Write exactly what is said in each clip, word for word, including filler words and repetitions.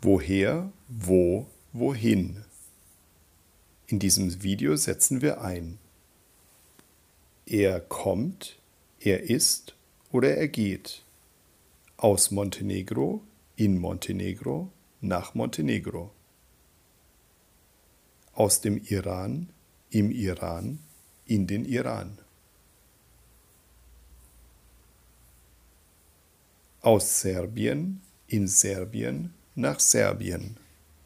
Woher, wo, wohin? In diesem Video setzen wir ein. Er kommt, er ist oder er geht. Aus Montenegro, in Montenegro, nach Montenegro. Aus dem Iran, im Iran, in den Iran. Aus Serbien, in Serbien, nach Serbien.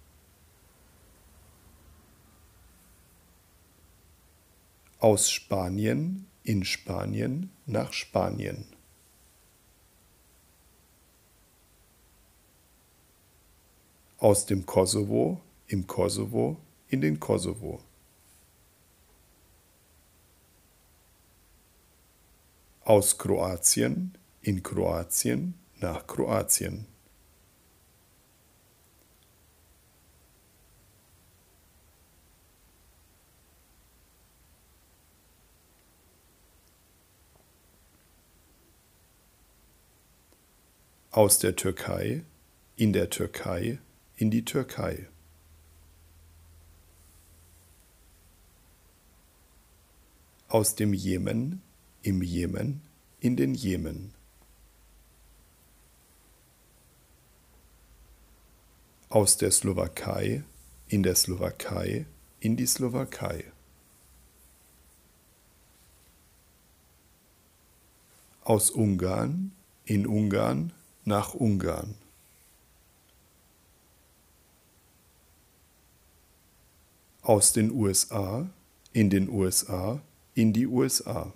Aus Spanien, in Spanien, nach Spanien. Aus dem Kosovo, im Kosovo, in den Kosovo. Aus Kroatien, in Kroatien, nach Kroatien. Aus der Türkei, in der Türkei, in die Türkei. Aus dem Jemen, im Jemen, in den Jemen. Aus der Slowakei, in der Slowakei, in die Slowakei. Aus Ungarn, in Ungarn, nach Ungarn. Aus den U S A, in den U S A, in die U S A.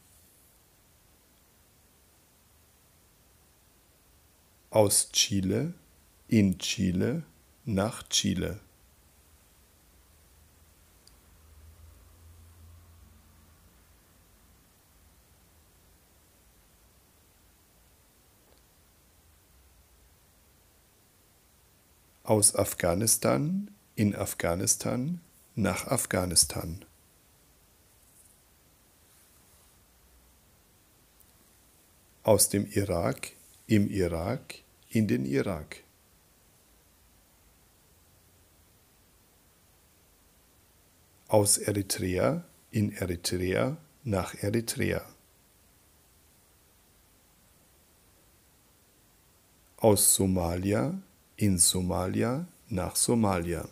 Aus Chile, in Chile, nach Chile. Aus Afghanistan, in Afghanistan, nach Afghanistan. Aus dem Irak, im Irak, in den Irak. Aus Eritrea, in Eritrea, nach Eritrea. Aus Somalia, in Somalia, nach Somalia.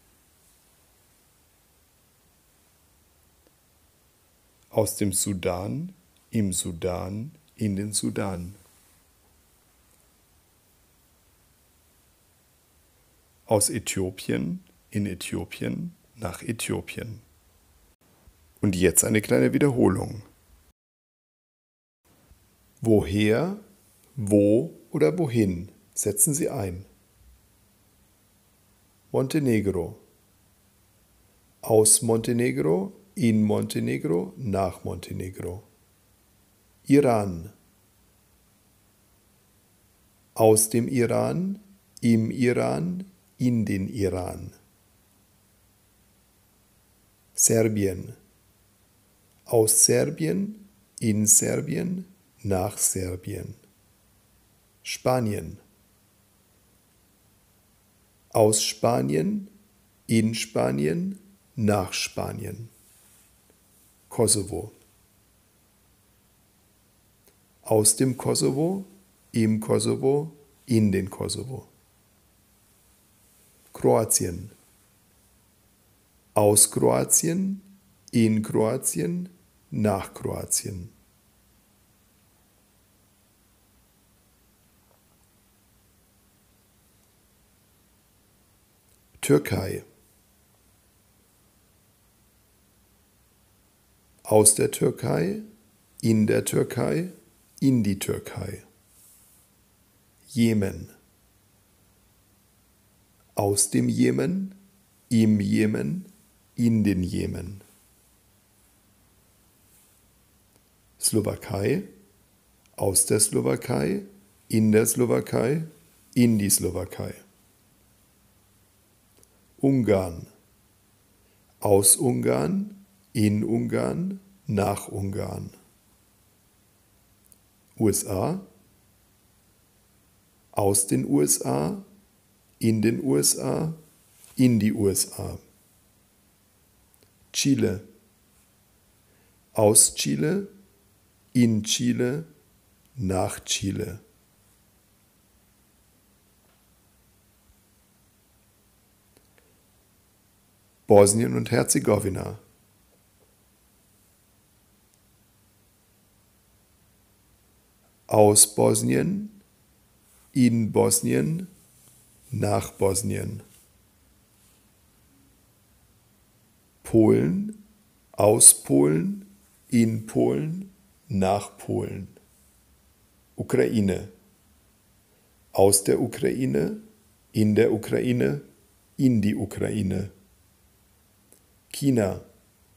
Aus dem Sudan, im Sudan, in den Sudan. Aus Äthiopien, in Äthiopien, nach Äthiopien. Und jetzt eine kleine Wiederholung. Woher, wo oder wohin setzen Sie ein? Montenegro. Aus Montenegro, in Montenegro, nach Montenegro. Iran. Aus dem Iran, im Iran, in den Iran. Serbien. Aus Serbien, in Serbien, nach Serbien. Spanien. Aus Spanien, in Spanien, nach Spanien. Kosovo. Aus dem Kosovo, im Kosovo, in den Kosovo. Kroatien. Aus Kroatien, in Kroatien, nach Kroatien. Türkei. Aus der Türkei, in der Türkei, in die Türkei. Jemen. Aus dem Jemen, im Jemen, in den Jemen. Slowakei. Aus der Slowakei, in der Slowakei, in die Slowakei. Ungarn. Aus Ungarn, in Ungarn, nach Ungarn. U S A. Aus den U S A, in den U S A, in die U S A. Chile, aus Chile, in Chile, nach Chile. Bosnien und Herzegowina. Aus Bosnien, in Bosnien, nach Bosnien. Polen, aus Polen, in Polen, nach Polen. Ukraine, aus der Ukraine, in der Ukraine, in die Ukraine. China,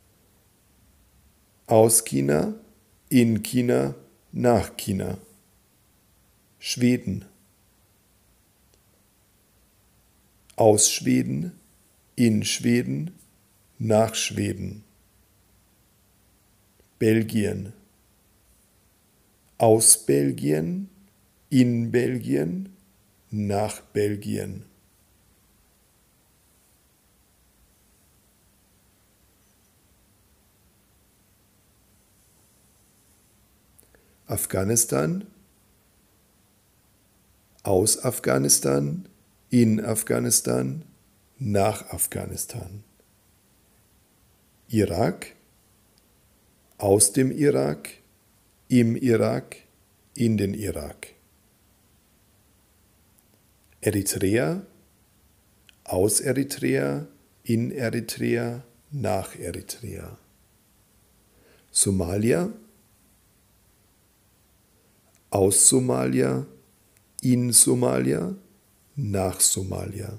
aus China, in China, nach China. Schweden, aus Schweden, in Schweden, nach Schweden. Belgien, aus Belgien, in Belgien, nach Belgien. Afghanistan, aus Afghanistan, in Afghanistan, nach Afghanistan. Irak, aus dem Irak, im Irak, in den Irak. Eritrea, aus Eritrea, in Eritrea, nach Eritrea. Somalia, aus Somalia, in Somalia, nach Somalia.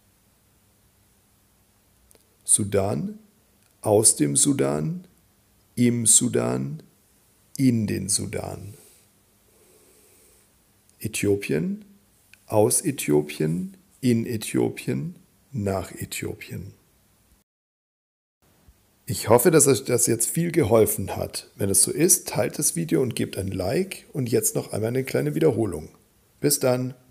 Sudan, aus dem Sudan, im Sudan, in den Sudan. Äthiopien, aus Äthiopien, in Äthiopien, nach Äthiopien. Ich hoffe, dass euch das jetzt viel geholfen hat. Wenn es so ist, teilt das Video und gebt ein Like und jetzt noch einmal eine kleine Wiederholung. Bis dann!